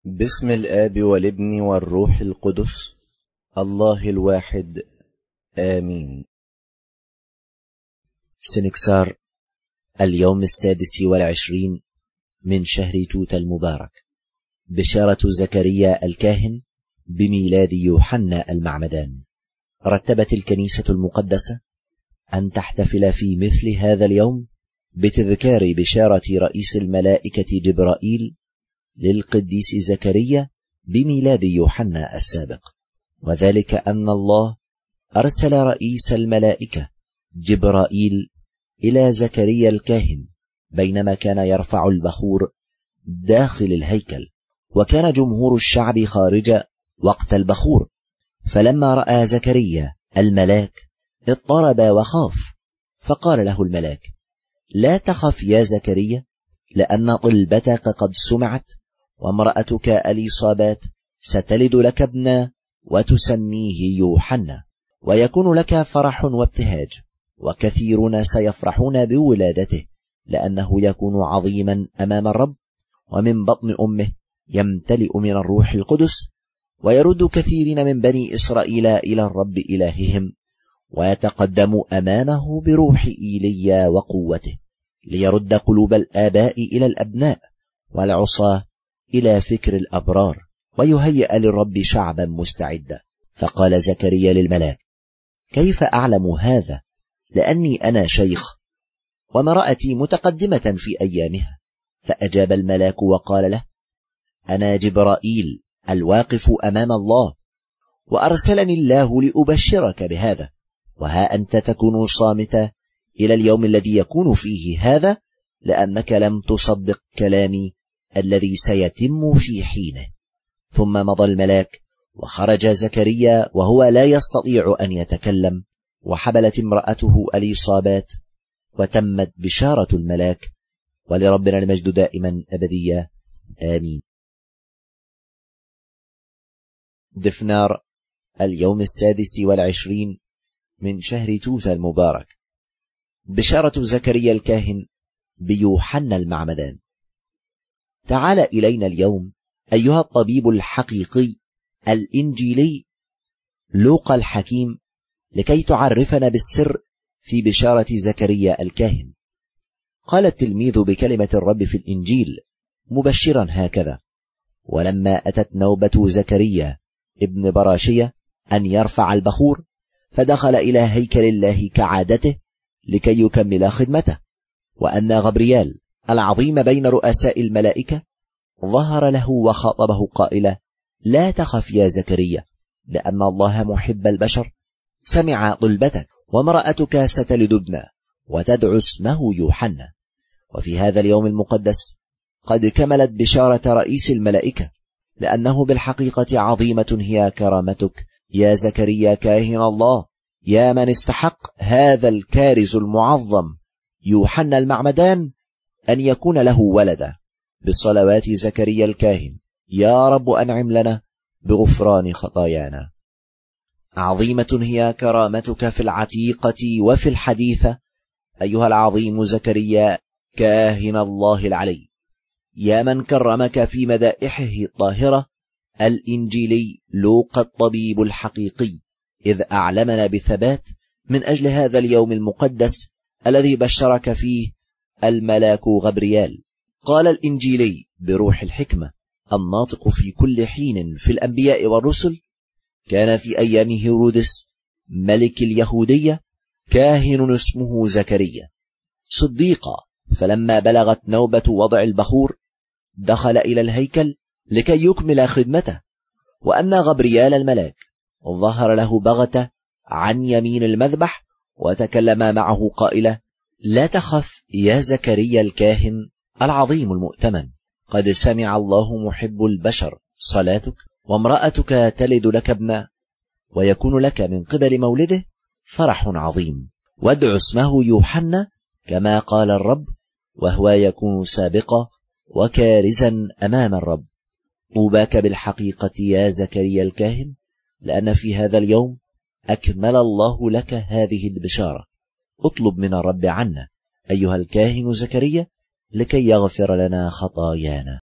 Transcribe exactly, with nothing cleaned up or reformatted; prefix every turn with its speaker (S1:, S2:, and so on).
S1: باسم الآب والابن والروح القدس الله الواحد آمين.
S2: سنكسار اليوم السادس والعشرين من شهر توت المبارك. بشارة زكريا الكاهن بميلاد يوحنا المعمدان. رتبت الكنيسة المقدسة أن تحتفل في مثل هذا اليوم بتذكار بشارة رئيس الملائكة جبرائيل للقديس زكريا بميلاد يوحنا السابق، وذلك أن الله أرسل رئيس الملائكة جبرائيل إلى زكريا الكاهن بينما كان يرفع البخور داخل الهيكل، وكان جمهور الشعب خارج وقت البخور. فلما رأى زكريا الملاك اضطرب وخاف، فقال له الملاك: لا تخف يا زكريا، لأن طلبتك قد سمعت، وامرأتك أليصابات ستلد لك ابنا وتسميه يوحنا، ويكون لك فرح وابتهاج، وكثيرون سيفرحون بولادته، لأنه يكون عظيما أمام الرب، ومن بطن أمه يمتلئ من الروح القدس، ويرد كثيرين من بني إسرائيل إلى الرب إلههم، ويتقدم أمامه بروح إيليا وقوته، ليرد قلوب الآباء إلى الأبناء والعصاة إلى فكر الأبرار، ويهيئ للرب شعبا مستعدا. فقال زكريا للملاك: كيف أعلم هذا، لأني أنا شيخ وامرأتي متقدمة في أيامها؟ فأجاب الملاك وقال له: أنا جبرائيل الواقف أمام الله، وأرسلني الله لأبشرك بهذا، وها أنت تكون صامتا إلى اليوم الذي يكون فيه هذا، لأنك لم تصدق كلامي الذي سيتم في حينه. ثم مضى الملاك، وخرج زكريا وهو لا يستطيع أن يتكلم، وحبلت امرأته أليصابات، وتمت بشارة الملاك، ولربنا المجد دائما أبديا آمين. دفنار اليوم السادس والعشرين من شهر توت المبارك. بشارة زكريا الكاهن بيوحنا المعمدان. تعال إلينا اليوم أيها الطبيب الحقيقي الإنجيلي لوقا الحكيم، لكي تعرفنا بالسر في بشارة زكريا الكاهن. قال التلميذ بكلمة الرب في الإنجيل مبشرا هكذا: ولما أتت نوبة زكريا ابن براشية أن يرفع البخور، فدخل إلى هيكل الله كعادته لكي يكمل خدمته، وأن غبريال العظيم بين رؤساء الملائكة ظهر له وخاطبه قائلا: لا تخف يا زكريا، لأن الله محب البشر سمع طلبتك، وامرأتك ستلد ابنا وتدعو اسمه يوحنا. وفي هذا اليوم المقدس قد كملت بشارة رئيس الملائكة، لأنه بالحقيقة عظيمة هي كرامتك يا زكريا كاهن الله، يا من استحق هذا الكارز المعظم يوحنا المعمدان أن يكون له ولدا. بصلوات زكريا الكاهن يا رب أنعم لنا بغفران خطايانا. عظيمة هي كرامتك في العتيقة وفي الحديثة أيها العظيم زكريا كاهن الله العلي، يا من كرمك في مدائحه الطاهرة الإنجيلي لوقا الطبيب الحقيقي، إذ أعلمنا بثبات من أجل هذا اليوم المقدس الذي بشرك فيه الملاك غبريال. قال الإنجيلي بروح الحكمة الناطق في كل حين في الأنبياء والرسل: كان في أيام هيرودس ملك اليهودية كاهن اسمه زكريا صديقا، فلما بلغت نوبة وضع البخور دخل إلى الهيكل لكي يكمل خدمته، وأن غبريال الملاك ظهر له بغتة عن يمين المذبح، وتكلم معه قائلا: لا تخف يا زكريا الكاهن العظيم المؤتمن، قد سمع الله محب البشر صلاتك، وامرأتك تلد لك ابنا، ويكون لك من قبل مولده فرح عظيم، وادع اسمه يوحنا كما قال الرب، وهو يكون سابقا وكارزا أمام الرب. طوباك بالحقيقة يا زكريا الكاهن، لأن في هذا اليوم أكمل الله لك هذه البشارة. اطلب من الرب عنا أيها الكاهن زكريا لكي يغفر لنا خطايانا.